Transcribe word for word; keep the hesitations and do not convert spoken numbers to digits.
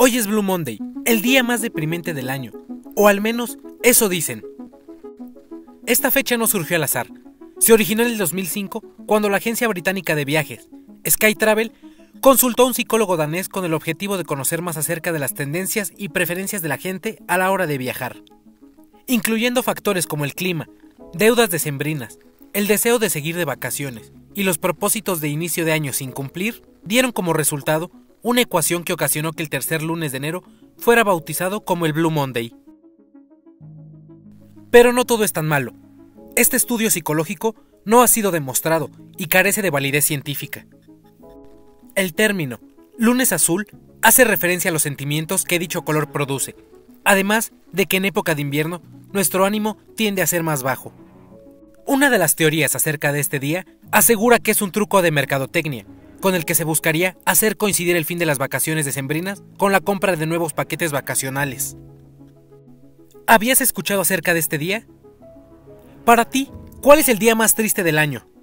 Hoy es Blue Monday, el día más deprimente del año, o al menos eso dicen. Esta fecha no surgió al azar. Se originó en el dos mil cinco, cuando la agencia británica de viajes, Sky Travel, consultó a un psicólogo danés con el objetivo de conocer más acerca de las tendencias y preferencias de la gente a la hora de viajar, incluyendo factores como el clima, deudas decembrinas, el deseo de seguir de vacaciones y los propósitos de inicio de año sin cumplir, dieron como resultado una ecuación que ocasionó que el tercer lunes de enero fuera bautizado como el Blue Monday. Pero no todo es tan malo. Este estudio psicológico no ha sido demostrado y carece de validez científica. El término lunes azul hace referencia a los sentimientos que dicho color produce, además de que en época de invierno nuestro ánimo tiende a ser más bajo. Una de las teorías acerca de este día asegura que es un truco de mercadotecnia, con el que se buscaría hacer coincidir el fin de las vacaciones decembrinas con la compra de nuevos paquetes vacacionales. ¿Habías escuchado acerca de este día? Para ti, ¿cuál es el día más triste del año?